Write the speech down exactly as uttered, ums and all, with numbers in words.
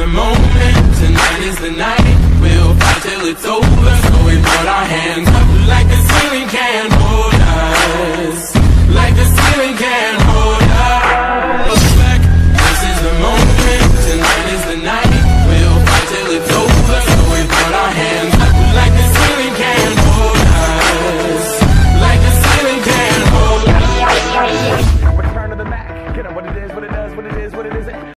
the moment, tonight is the night. We'll fight till it's over, so we put our hands up like a ceiling can. Oh,